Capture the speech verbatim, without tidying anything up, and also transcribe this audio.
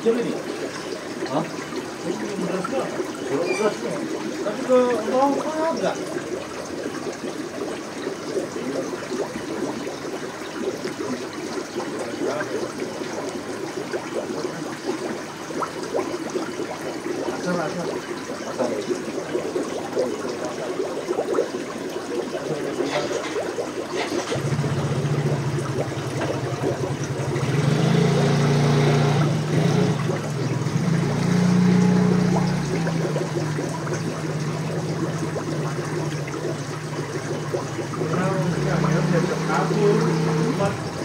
ini? Hah? Belum beras nggak? Belum beras nggak? Tapi ke bawah apa nggak? Asal asal asal. Nah, ya, ya, kabur,